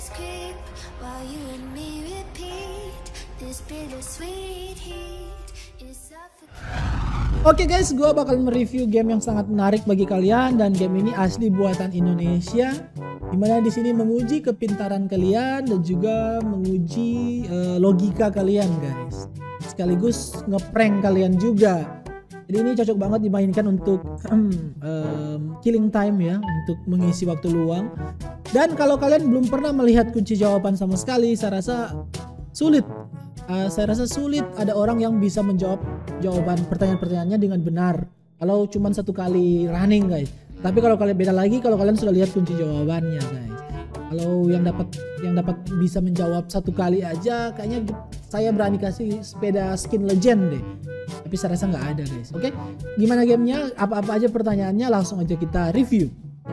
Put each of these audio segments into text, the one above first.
Memories creep while you and me repeat. This bittersweet heat is suffocating. Oke guys, gue bakal mereview game yang sangat menarik bagi kalian, dan game ini asli buatan Indonesia. Dimana di sini menguji kepintaran kalian dan juga menguji logika kalian guys. Sekaligus ngeprank kalian juga. Jadi ini cocok banget dimainkan untuk killing time ya, untuk mengisi waktu luang. Dan kalau kalian belum pernah melihat kunci jawaban sama sekali, saya rasa sulit. Ada orang yang bisa menjawab jawaban pertanyaan-pertanyaannya dengan benar kalau cuma satu kali running guys. Tapi kalau kalian beda lagi kalau kalian sudah lihat kunci jawabannya guys. Kalau yang dapat bisa menjawab satu kali aja, kayaknya saya berani kasih sepeda skin legend deh. Tapi saya rasa nggak ada guys. Oke, gimana gamenya? Apa-apa aja pertanyaannya, langsung aja kita review.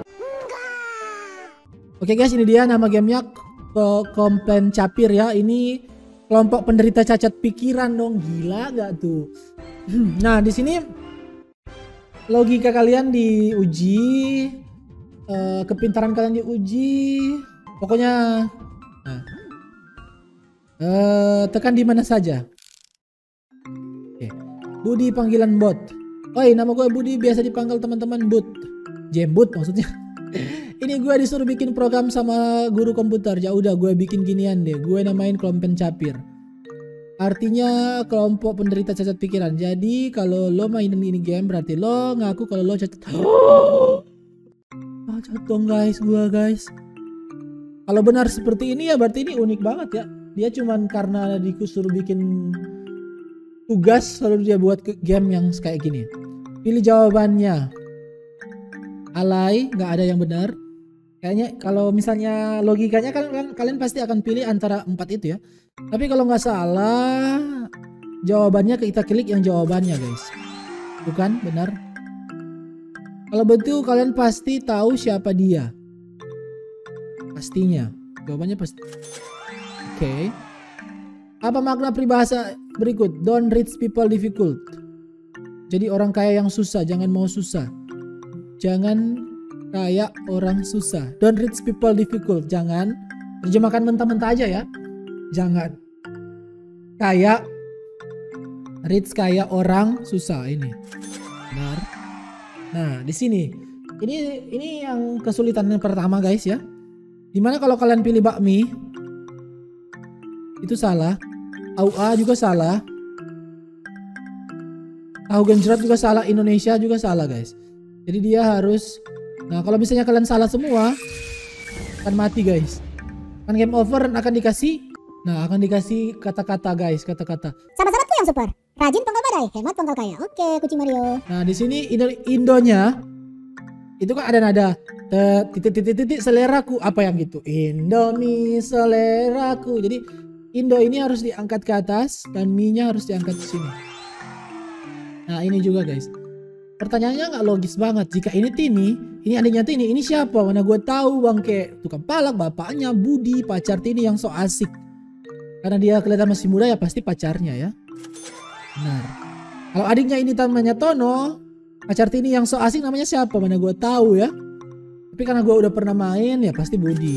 Oke guys, ini dia nama gamenya, Komplain Capir ya. Ini kelompok penderita cacat pikiran dong, gila nggak tuh? Nah di sini logika kalian diuji, kepintaran kalian diuji, pokoknya tekan di mana saja. Oke. Budi panggilan bot. Oi, nama gue Budi, biasa dipanggil teman-teman Bud. Jembut maksudnya. Ini gue disuruh bikin program sama guru komputer. Ya udah gue bikin ginian deh. Gue namain Komplain Capir. Artinya kelompok penderita cacat pikiran. Jadi kalau lo mainin ini game berarti lo ngaku kalau lo cacat. Cacat dong guys, gue guys. Kalau benar seperti ini ya berarti ini unik banget ya. Dia cuman karena disuruh bikin tugas lalu dia buat game yang kayak gini. Pilih jawabannya. Alay, nggak ada yang benar. Kayaknya kalau misalnya logikanya kalian pasti akan pilih antara 4 itu ya. Tapi kalau nggak salah jawabannya kita klik yang jawabannya guys. Bukan benar. Kalau betul kalian pasti tahu siapa dia. Pastinya. Jawabannya pasti. Oke. Apa makna peribahasa berikut? Don't rich people difficult. Jadi orang kaya yang susah, jangan mau susah. Jangan kayak orang susah. Don't rich people difficult. Jangan terjemahkan mentah-mentah aja ya. Jangan kayak rich kayak orang susah ini. Benar. Nah, di sini ini yang kesulitan yang pertama guys ya. Dimana kalau kalian pilih bakmi itu salah. AUA juga salah. Tahu genjrot juga salah. Indonesia juga salah guys. Jadi dia harus. Nah kalau misalnya kalian salah semua akan mati guys. Kan game over akan dikasih. Nah akan dikasih kata-kata guys, kata-kata. Sahabat-sahabatku yang super, rajin pangkal badai, hemat pangkal kaya. Oke, kucing Mario. Nah di sini Indonya itu kan ada nada titik seleraku, apa yang gitu? Indomie seleraku. Jadi Indo ini harus diangkat ke atas dan Mi-nya harus diangkat ke sini. Nah ini juga guys. Pertanyaannya nggak logis banget. Jika ini Tini, ini adiknya Tini, ini siapa? Mana gue tahu bangke. Tukang palak, bapaknya Budi, pacar Tini yang so asik. Karena dia kelihatan masih muda ya pasti pacarnya ya. Benar. Kalau adiknya ini namanya Tono, pacar Tini yang so asik namanya siapa? Mana gue tahu ya. Tapi karena gue udah pernah main ya pasti Budi.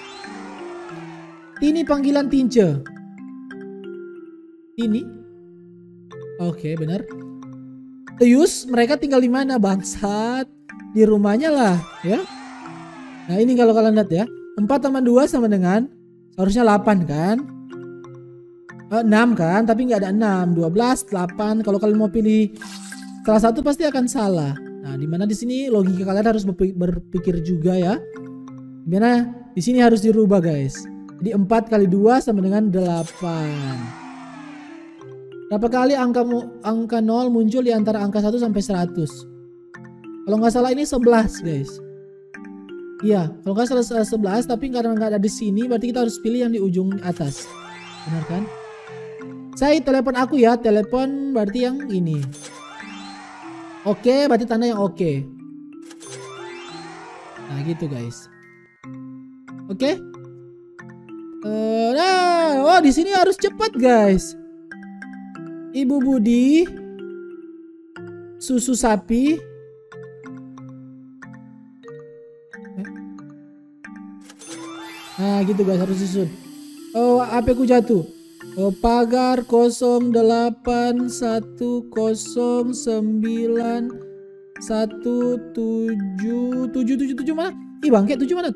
Tini panggilan Tince. Tini. Oke, benar. Tuyus, mereka tinggal di mana bangsat? Di rumahnya lah ya. Nah ini kalau kalian lihat ya, 4 tambah 2 sama dengan seharusnya 8 kan, 6 kan, tapi nggak ada 6, 12, 8. Kalau kalian mau pilih salah satu pasti akan salah. Nah dimana di sini logika kalian harus berpikir juga ya. Dimana di sini harus dirubah guys. Jadi 4 kali 2 sama dengan 8. Berapa kali angka 0 muncul di antara angka 1 sampai 100? Kalau nggak salah ini 11 guys. Iya, kalau nggak salah 11, tapi karena nggak ada di sini berarti kita harus pilih yang di ujung atas. Benar kan? Saya telepon aku ya, telepon berarti yang ini. Oke, berarti tanda yang oke. Nah gitu guys. Oke. Nah, di sini harus cepat guys. Ibu Budi, susu sapi, Nah gitu guys, harus susun. Oh, HP ku jatuh. Oh, pagar 08191777 mana? Ih bangke 7 mana?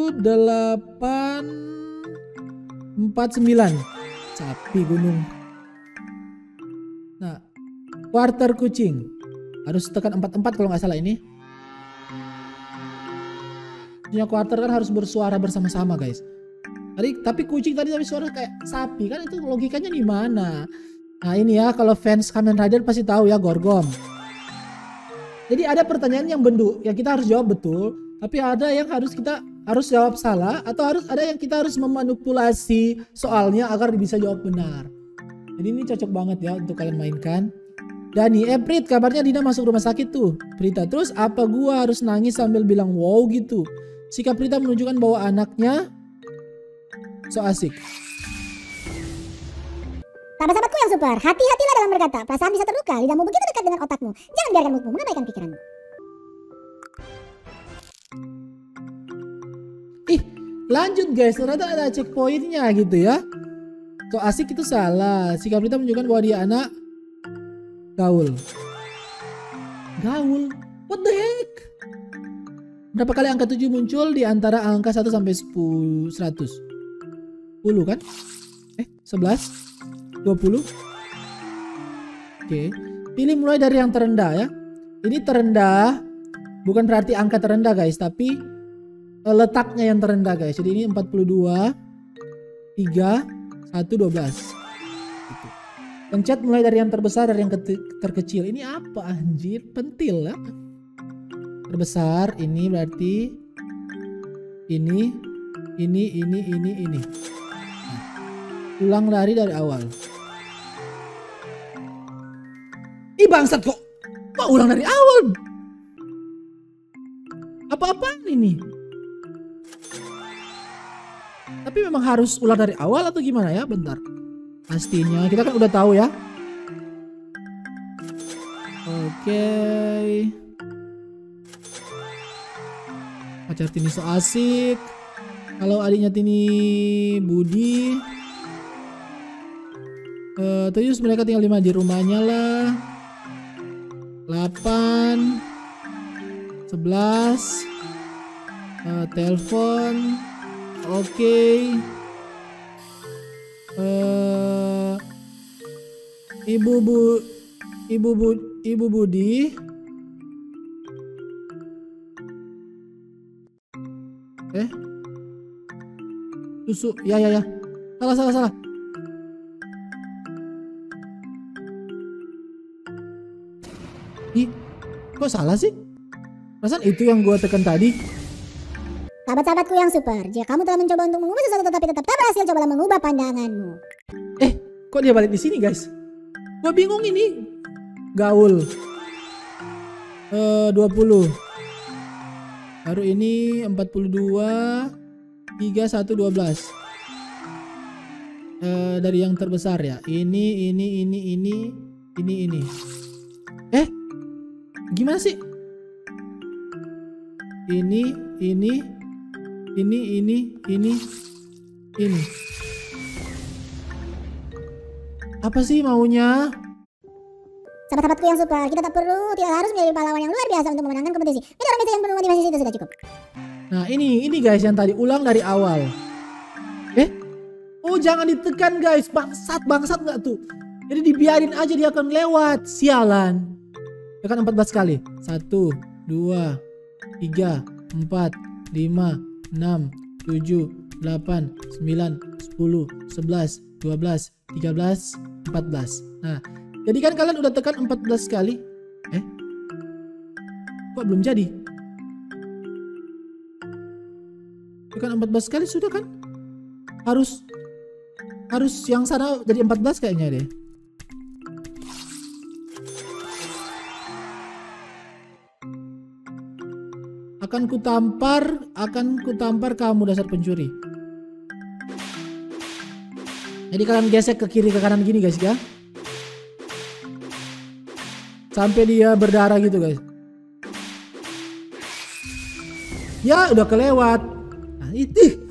7849. Sapi gunung. Nah, quarter kucing. Harus tekan 44 kalau nggak salah ini. Punya quarter kan harus bersuara bersama-sama guys. Tapi kucing tadi suara kayak sapi kan, itu logikanya di mana? Nah ini ya, kalau fans Kamen Rider pasti tahu ya, Gorgom. Jadi ada pertanyaan yang kita harus jawab betul, tapi ada yang kita harus jawab salah, atau ada yang kita harus memanipulasi soalnya agar bisa jawab benar. Jadi ini cocok banget ya untuk kalian mainkan. Dani, Prit, kabarnya Dina masuk rumah sakit tuh. Prita, terus apa gua harus nangis sambil bilang wow gitu? Sikap Prita menunjukkan bahwa anaknya so asik. Sahabat-sahabatku yang super, hati-hatilah dalam berkata. Perasaan bisa terluka, lidahmu begitu dekat dengan otakmu. Jangan biarkan mulutmu mengabaikan pikiranmu. Ih, lanjut guys, ternyata ada checkpointnya gitu ya. So asik itu salah. Sikap Prita menunjukkan bahwa dia anak gaul. Gaul? What the heck? Berapa kali angka 7 muncul di antara angka 1 sampai 100? 10 kan? 11? 20? Oke. Pilih mulai dari yang terendah ya. Ini terendah bukan berarti angka terendah guys, tapi letaknya yang terendah guys. Jadi ini 42, 3, 1, 12. Gitu. Pencet mulai dari yang terbesar dari yang terkecil. Ini apa anjir? Pentil ya. Terbesar ini berarti ini. Nah, ulang dari awal. Ih bangsat kok ulang dari awal. Apa-apaan ini? Tapi memang harus ulang dari awal atau gimana ya? Bentar. Pastinya kita kan udah tahu ya. Oke. Pacar Tini so asik. Kalau adiknya Tini Budi. Terus mereka tinggal 5 di rumahnya lah. 8 11 telepon. Oke. Ibu Budi. Susu. Ya. Salah. Ih, kok salah sih? Perasaan itu yang gua tekan tadi. Sahabat-sahabatku yang super, jika kamu telah mencoba untuk mengubah sesuatu tetapi tetap tak berhasil, cobalah mengubah pandanganmu. Kok dia balik di sini guys? Gua bingung ini. Gaul. 20. Baru ini 42, 3, 1, 12. Dari yang terbesar ya. Ini. Gimana sih? Ini. Apa sih maunya? Sahabat-sahabatku yang super, kita tidak harus menjadi pahlawan yang luar biasa untuk memenangkan kompetisi. Ini orang biasa yang penuh motivasi itu sudah cukup. Nah ini guys yang tadi ulang dari awal. Oh jangan ditekan guys, bangsat nggak tuh? Jadi dibiarin aja dia akan lewat, sialan. Tekan 14 kali. 1, 2, 3, 4, 5, 6, 7, 8, 9, 10, 11, 12, 13, 14. Nah, jadi kan kalian udah tekan 14 kali. Kok belum jadi? Tekan 14 kali sudah kan? Harus yang sana jadi 14 kayaknya deh. Akan kutampar kamu dasar pencuri. Jadi kalian gesek ke kiri ke kanan gini guys ya. Sampai dia berdarah gitu guys. Ya udah kelewat. Nah itu